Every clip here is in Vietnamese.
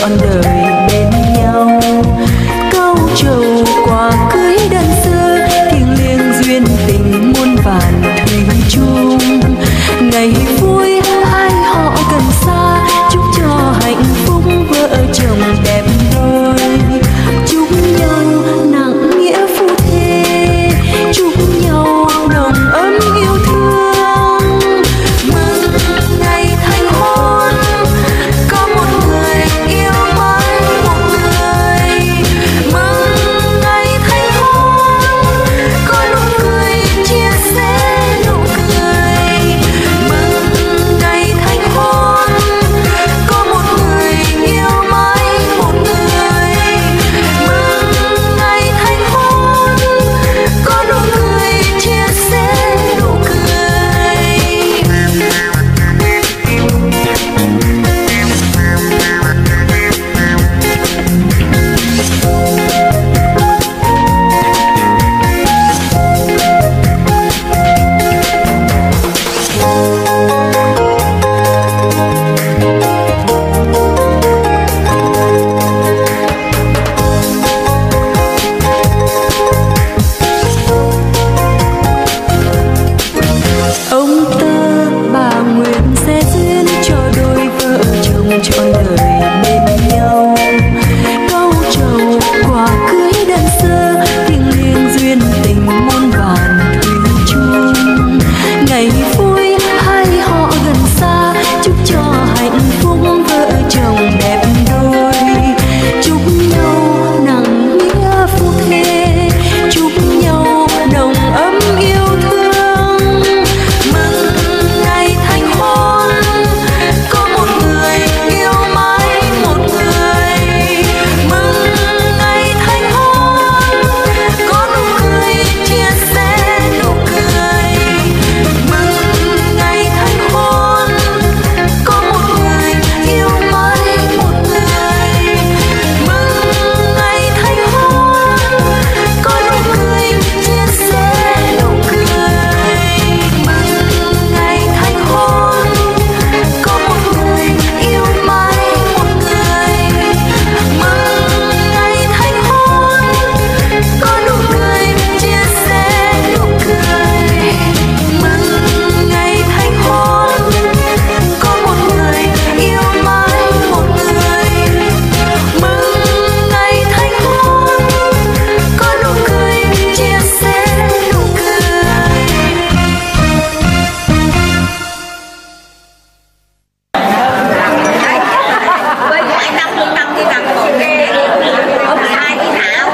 trọn đời bên nhau. Câu trầu quà cưới đơn sơ, thiêng liêng duyên tình muôn vàn thủy chung. Ngày vui hai họ gần xa, chúc cho hạnh phúc vợ chồng đẹp đôi. Chúc nhau nặng nghĩa phu thê, chúc nhau nồng ấm yêu thương. Mừng ngày thành hôn, có một người yêu mãi một người. Mừng ngày thành hôn, có nụ cười chia sẻ nụ cười. Mừng ngày thành hôn, có một người yêu mãi một người. Mừng ngày thành hôn, có nụ cười chia sẻ nụ cười. Ông tơ bà nguyện sẽ duyên cho đôi vợ chồng trọn đời bên nhau. Câu trầu quà cưới đơn sơ, thiêng liêng duyên tình muôn vàn thủy chung. Ngày vui hai họ gần xa, chúc cho hạnh phúc vợ chồng đẹp đôi. Chúc nhau nặng nghĩa phu thê, chúc nhau nồng ấm yêu thương. Mừng ngày thành hôn, có một người yêu mãi một người. Mừng ngày thành hôn, có nụ cười chia sẻ nụ cười. Mừng ngày thành hôn, có một người yêu mãi một người. Mừng ngày thành hôn, có nụ cười chia sẻ nụ cười. Mừng ngày thành hôn, có một người yêu mãi một người. Mừng ngày thành hôn, có nụ cười chia sẻ nụ cười. Mừng ngày thành hôn, có một người yêu mãi một người. Mừng ngày thành hôn, có nụ cười chia sẻ nụ cười. Với lại năm cái bằng một cái không sai cái nào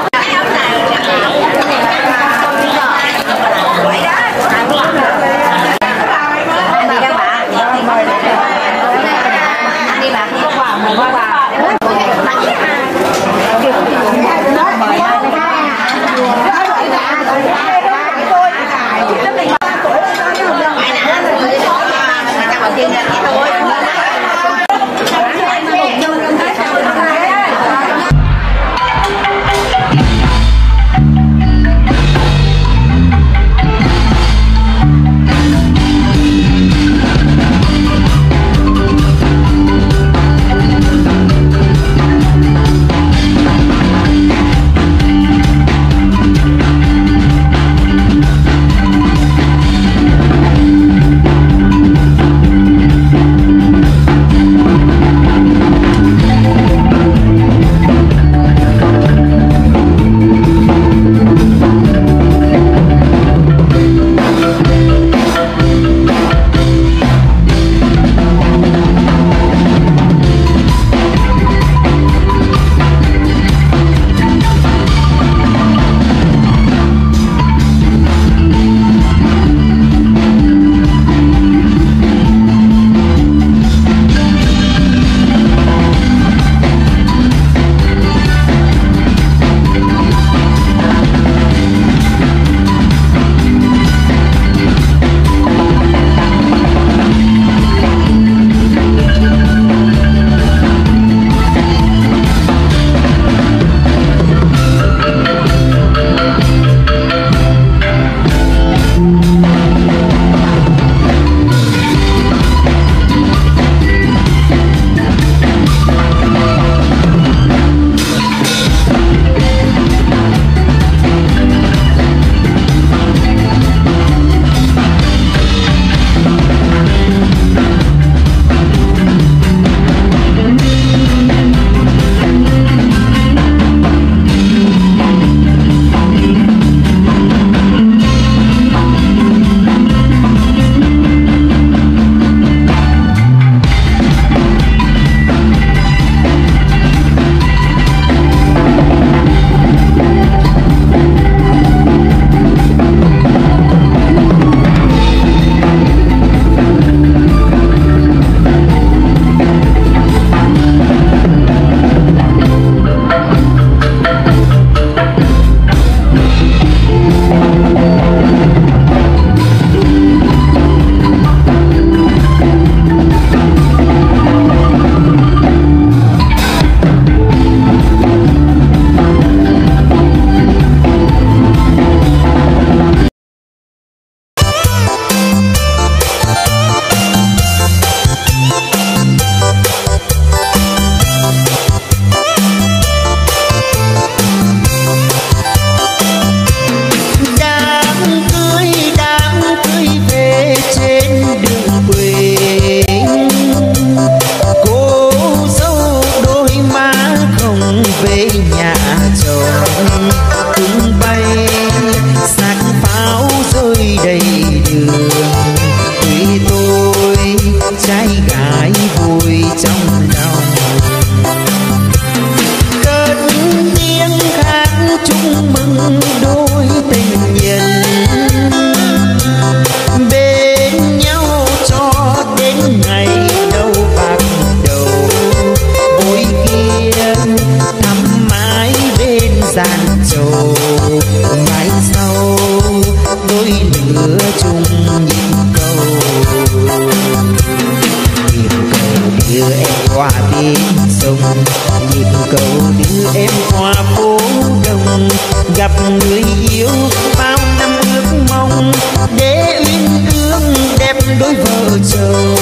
nhịp cầu đưa em qua phố đông, gặp người yêu bao năm ước mong để uyên ương đẹp đôi vợ chồng.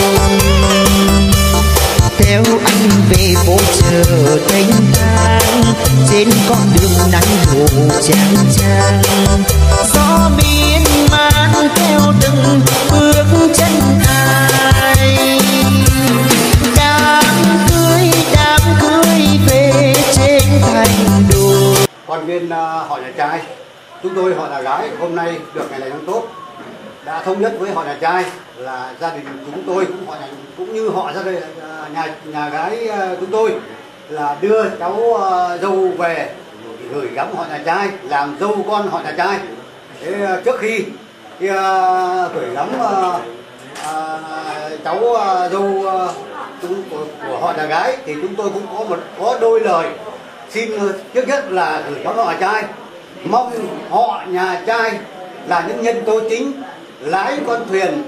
Theo anh về phố chợ thanh thang, trên con đường nắng đổ chang chang, gió miên man theo từng bước chân ai. Đám cưới về trên thành đô. Quan viên họ nhà trai, chúng tôi họ nhà gái hôm nay được ngày này năm tốt đã thống nhất với họ nhà trai là gia đình chúng tôi cũng như họ gia đình nhà gái chúng tôi là đưa cháu dâu về gửi gắm họ nhà trai làm dâu con họ nhà trai. Thế trước khi gửi gắm cháu dâu của họ nhà gái thì chúng tôi cũng có đôi lời xin. Trước nhất là gửi gắm họ nhà trai, mong họ nhà trai là những nhân tố chính lái con thuyền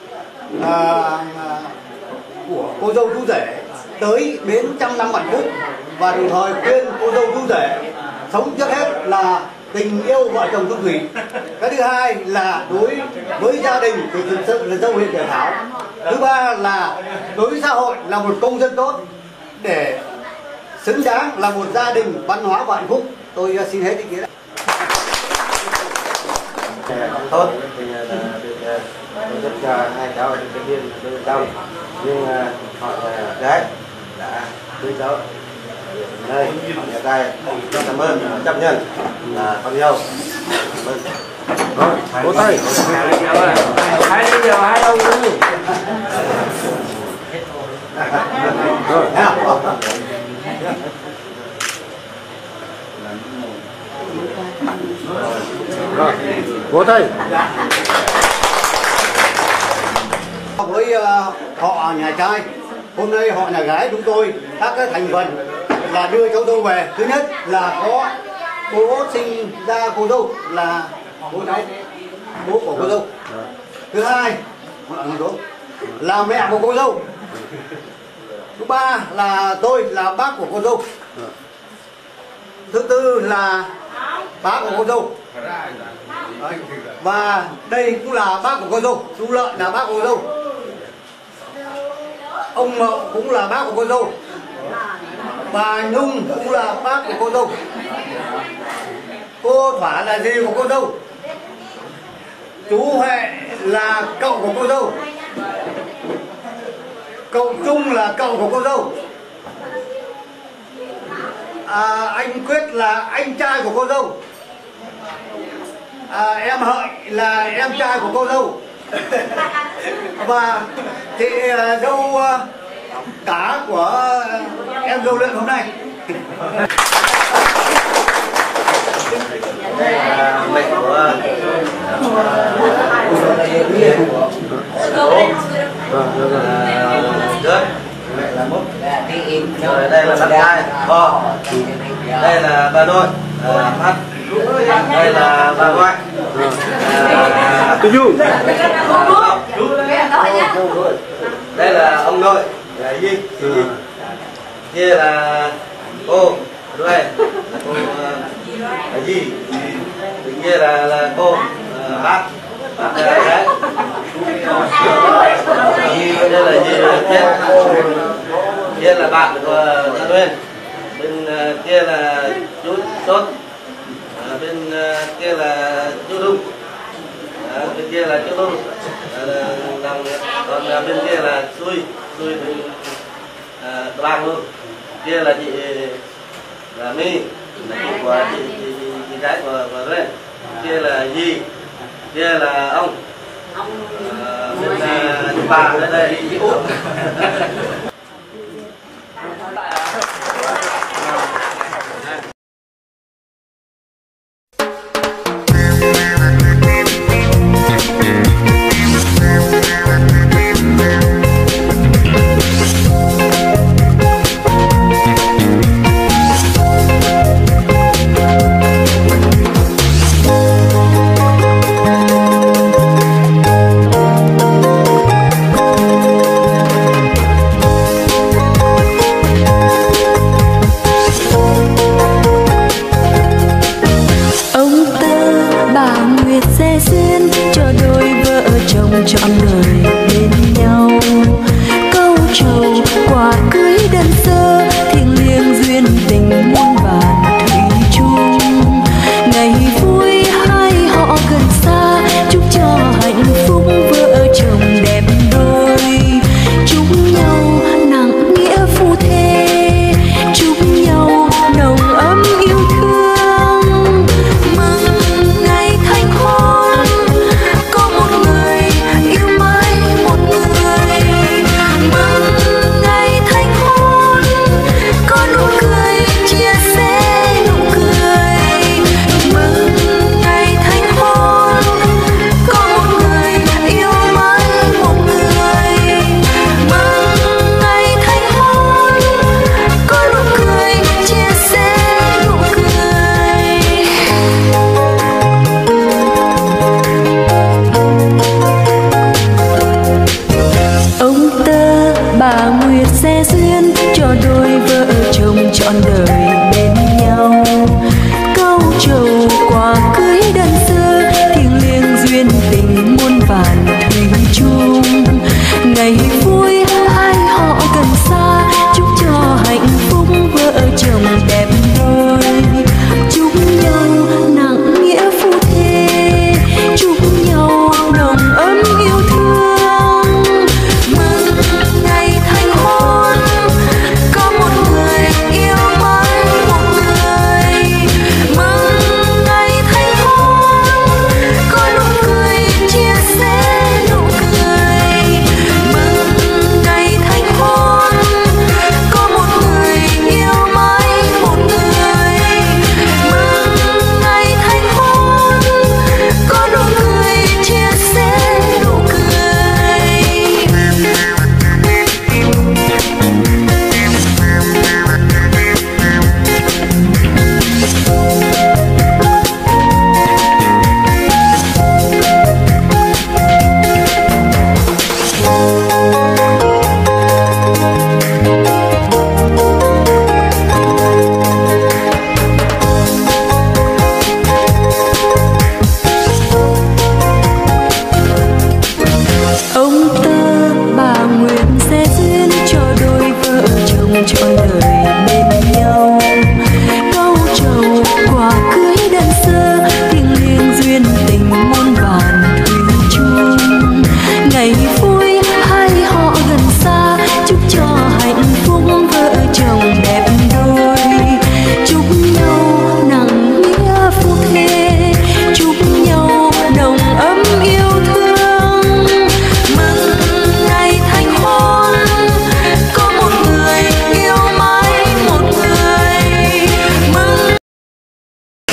của cô dâu chú rể tới bến trăm năm hạnh phúc, và đồng thời khuyên cô dâu chú rể sống trước hết là tình yêu vợ chồng chung thủy. Cái thứ hai là đối với gia đình thì thực sự là dâu hiền hiệp thảo. Thứ ba là đối với xã hội là một công dân tốt để xứng đáng là một gia đình văn hóa và hạnh phúc. Tôi xin hết ý kiến. Tốt thì là được tổ chức cho hai cháu ở trên viên đôi trong, nhưng họ gái đã đưa cháu nơi họ nhà trai rất cảm ơn, chấp nhận là con dâu. Vỗ tay. Hai đi giờ hai đâu đi. Rồi, vỗ tay. Với họ nhà trai, hôm nay họ nhà gái chúng tôi các cái thành phần là đưa cháu dâu về. Thứ nhất là có bố sinh ra cô dâu là bố của cô dâu. Thứ hai là mẹ của cô dâu. Thứ ba là tôi là bác của cô dâu. Thứ tư là bác của cô dâu. Và đây cũng là bác của cô dâu. Chú Lợi là bác của cô dâu. Ông Mậu cũng là bác của cô dâu. Bà Nhung cũng là bác của cô dâu. Cô Thỏa là dì của cô dâu. Chú Huệ là cậu của cô dâu. Cậu Trung là cậu của cô dâu. Anh Quyết là anh trai của cô dâu. Em Hợi là em trai của cô dâu. Và chị dâu cả của em dâu Luyện hôm nay. Đây là mẹ của Rớt, mẹ là Múc. Rồi đây là bác trai Bò. Đây là bà nội Mắt. Đây là bà ngoại Du. Đây là ông nội là Di. Kia là cô Đuê, là cô là Di. Kia là cô bác gái. Đây là Di Thiết. Kia là bạn của Gia Nguyên. Bên kia là chú Tốt. Bên kia là chú Đung. Bên kia là chú Đung. Còn bên kia là Xui bên Bang luôn. Kia là chị là My, là chị của chị gái của Ren. Kia là Di. Kia là ông bên bà đây đây chị Út.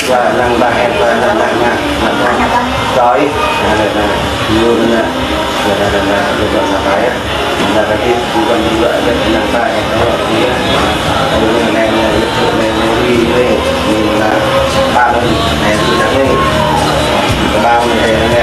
và năng ba em và năng trời luôn là lựa chọn là cái là cái gì còn đi lợi cái năng ba em đó là cái này đi về mình là ba lần này đi nắng đi ba ngày này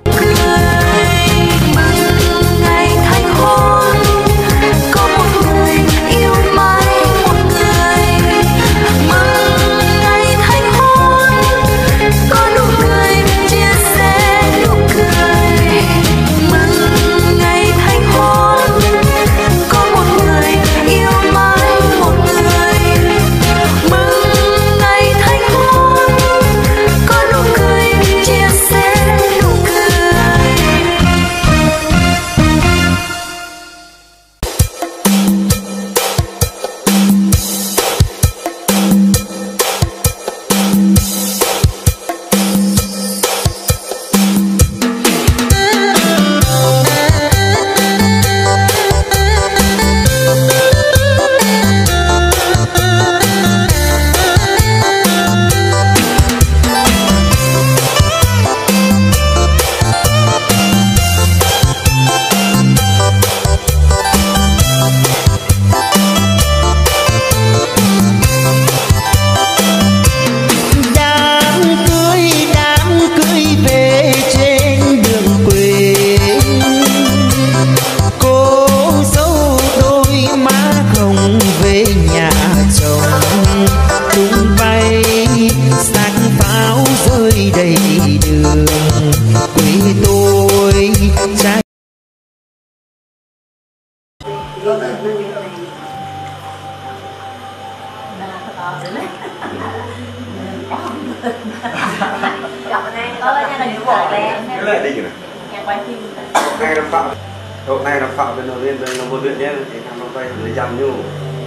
này là phạm bên đầu tiên là một viện nhé thì tham nó vay người dầm nhu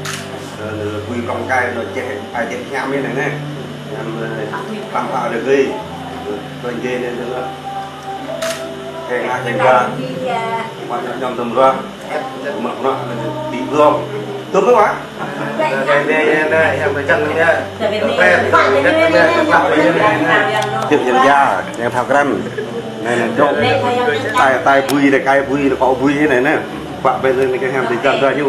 quy công cai rồi chết ai chết nhám như này nè làm phạm được gì bên kia nên nữa cái ngã trên ra mọi người nhầm tầm ra mặc nó bị gom tốt không ạ đây em phải chân nha tiếp nhận ra em thao canh này là chỗ tay vui này cái vui nó có vui thế này nè bạn bây giờ cái hàng thì chân ra chứ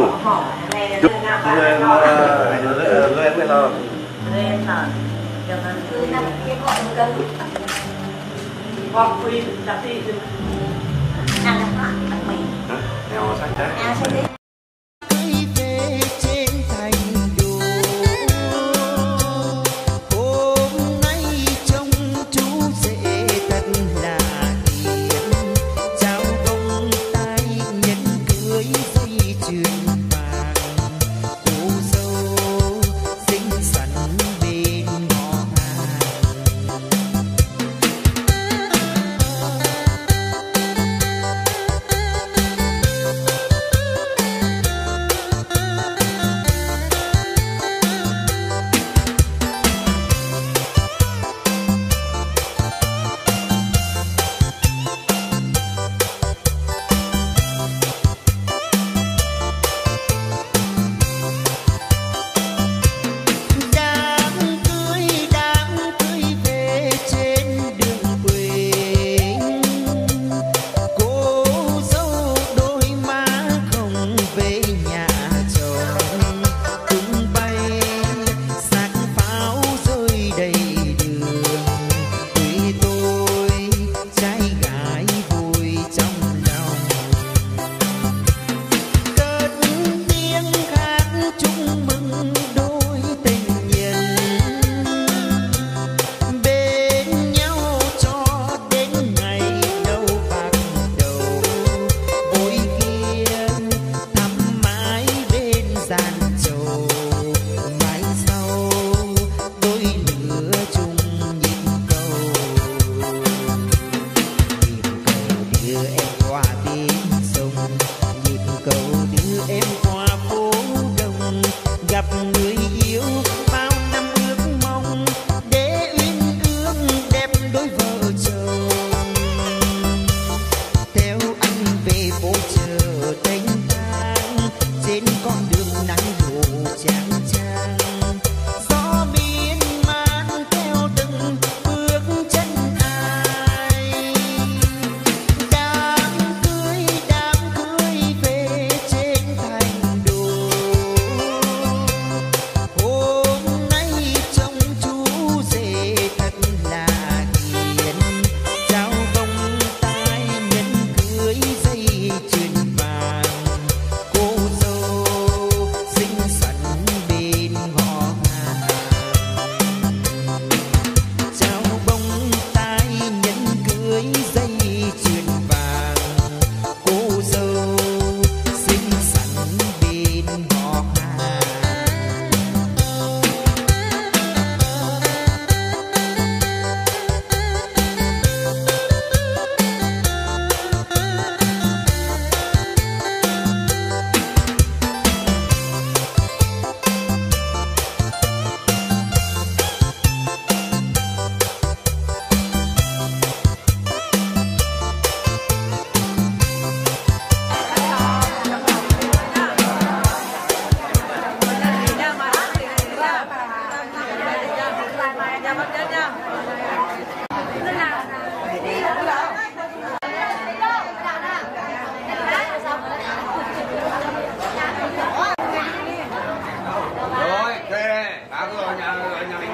Rồi, ok, đã rồi nhà mình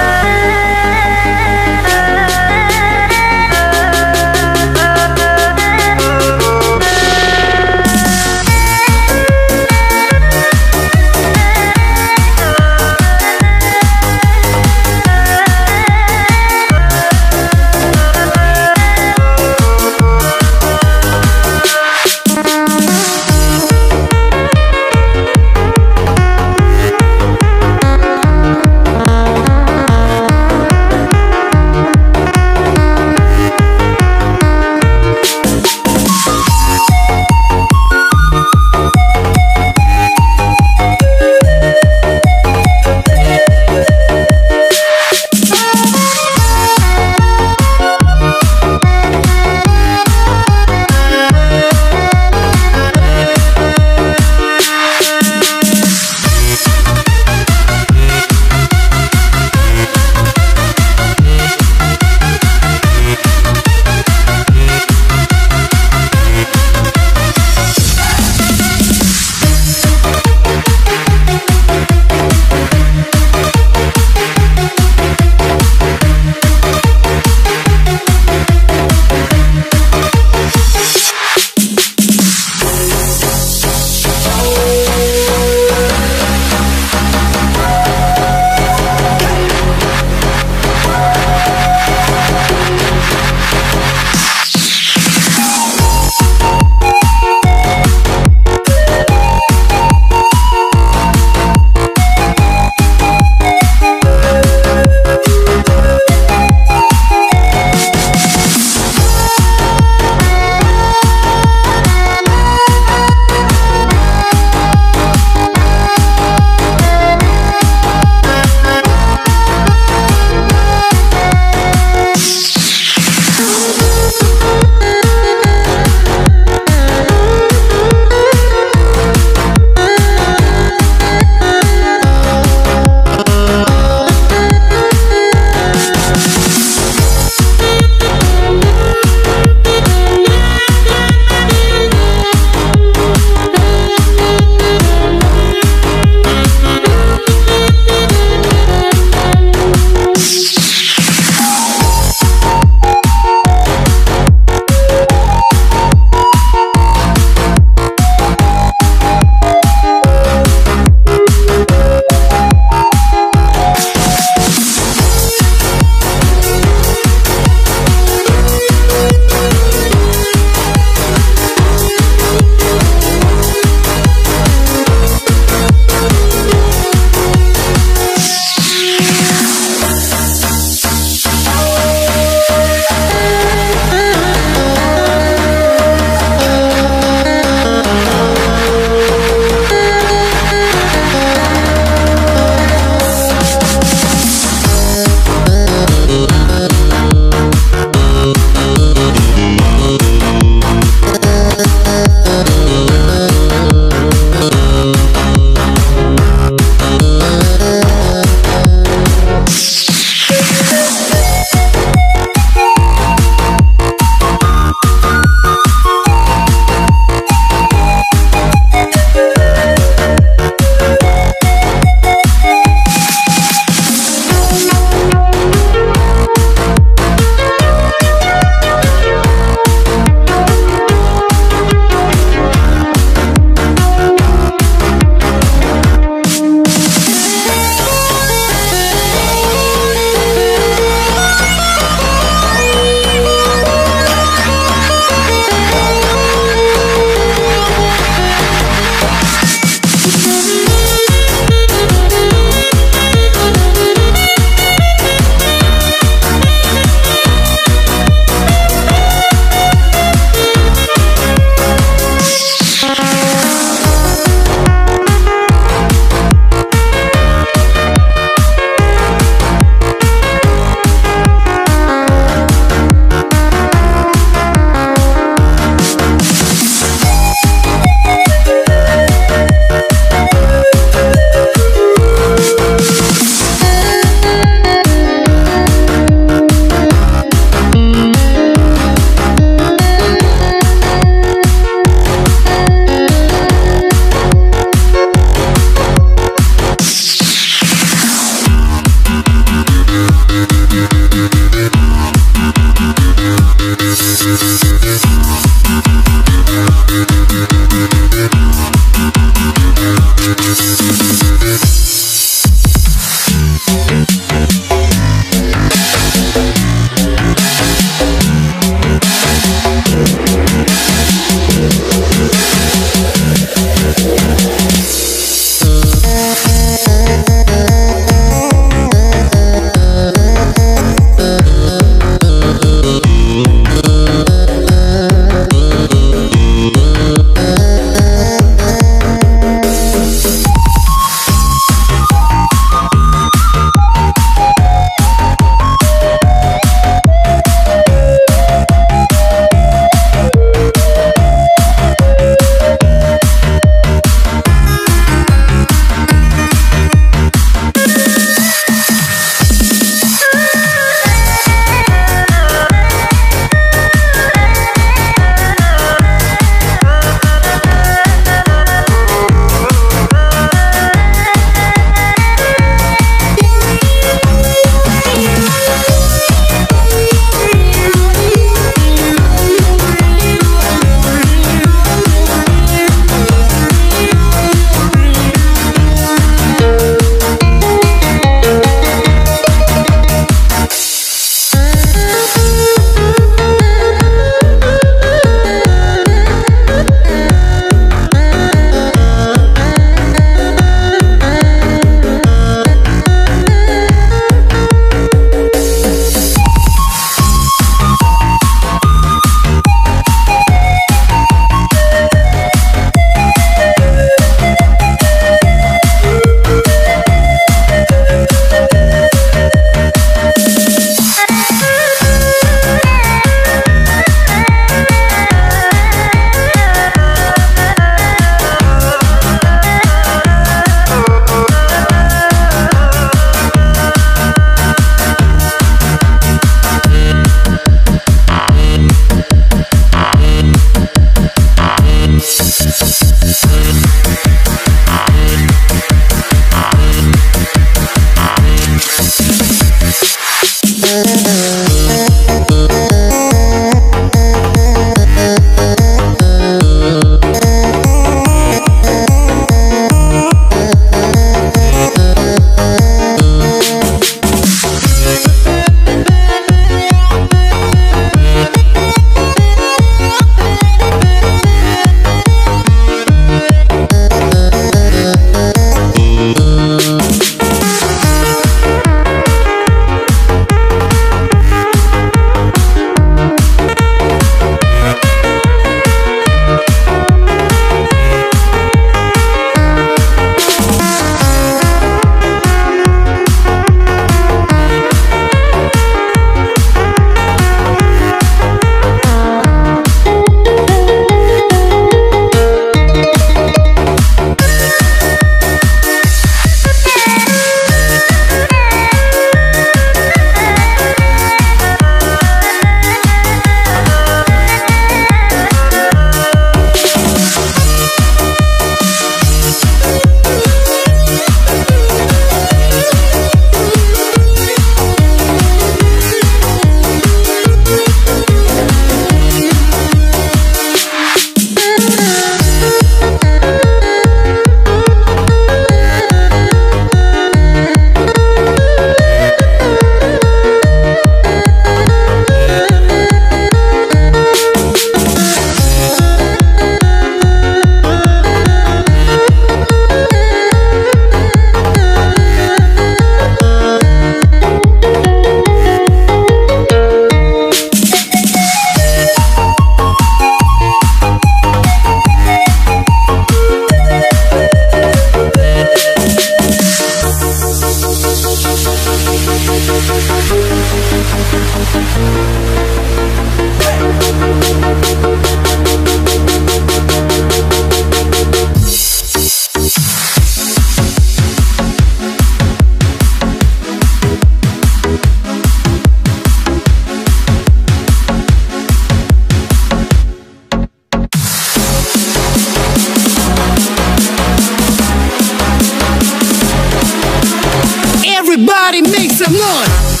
Everybody make some noise.